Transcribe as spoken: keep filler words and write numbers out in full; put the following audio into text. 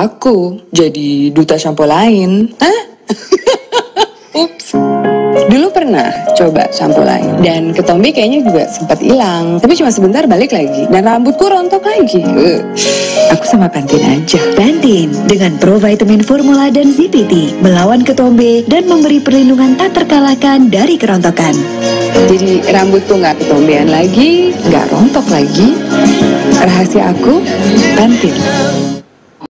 aku jadi duta sampo lain. Hah? Ups. Dulu pernah coba sampo lain, dan ketombe kayaknya juga sempat hilang, tapi cuma sebentar balik lagi, dan rambutku rontok lagi. uh, Aku sama Pantene aja. Pantene dengan provitamin formula dan Z P T melawan ketombe dan memberi perlindungan tak terkalahkan dari kerontokan. Jadi rambutku nggak ketombean lagi, nggak rontok lagi. Rahasia aku, Pantene.